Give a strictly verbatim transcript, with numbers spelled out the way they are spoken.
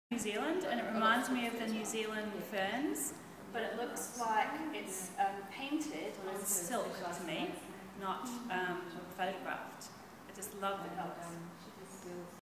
New Zealand, and it reminds me of the New Zealand ferns, but it looks like it's um, painted on silk to me, not um, photographed. I just love the colours.